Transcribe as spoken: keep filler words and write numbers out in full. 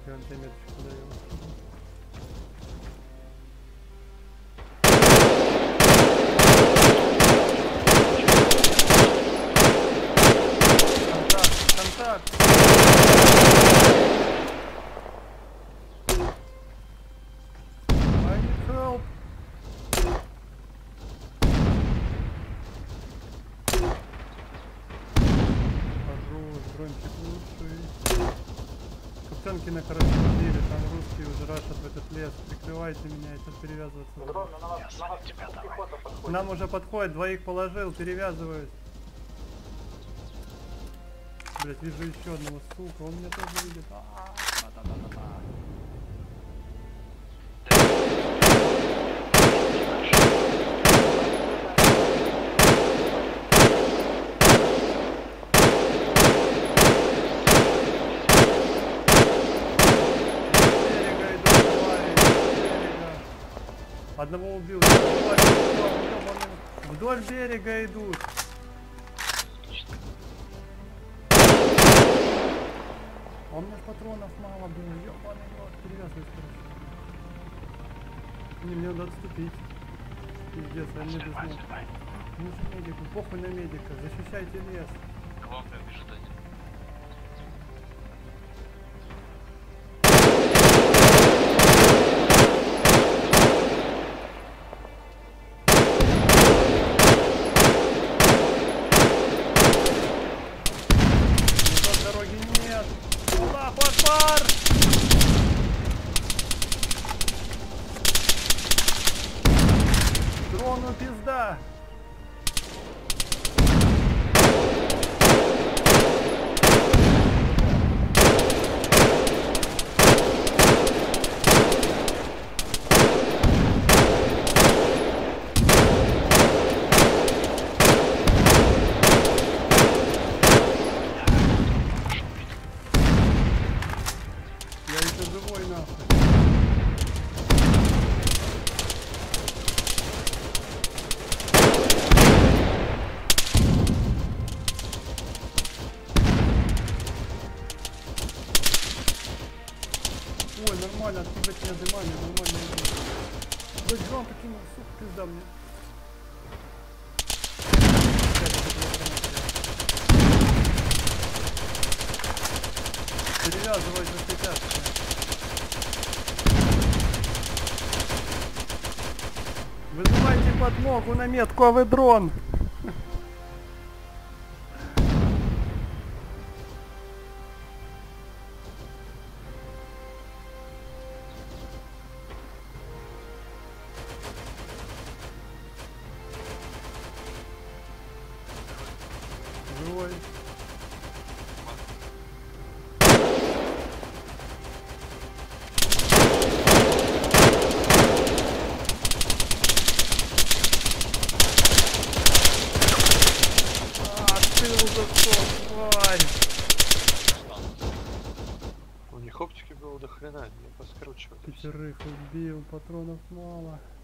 Я вам тебе меточку даю. Контакт! I need help! Хорош, дрончик лучший. Каптенки на короче убили, там русские уже рашат в этот лес. Прикрывайте меня, я сейчас перевязываться буду. Дрон, на вас, на вас пехота подходит. Нам уже подходит, двоих положил, перевязываюсь. Блять, вижу еще одного, сука, он меня тоже видит. А-а-а-а-а-а. Одного убил. Вдоль берега идут. А у меня патронов мало было. Ёбаный рот. Перевязываюсь, короче. Не, мне надо отступить. Пиздец, а мне без ног. Нужен медик. Похуй на медика. Защищайте лес. К вам побежит один. Пар! Дрону пизда! Я еще живой нахуй. Ой, нормально, откуда тебя дымами, нормально идет. Да дрон покинул, сука, пизда мне. Перевязывай за препятствия. Вызывайте подмогу на метку, а вы дрон. Живой. Тварь. У них оптики было до хрена, не поскручивали. Пятерых убил, патронов мало.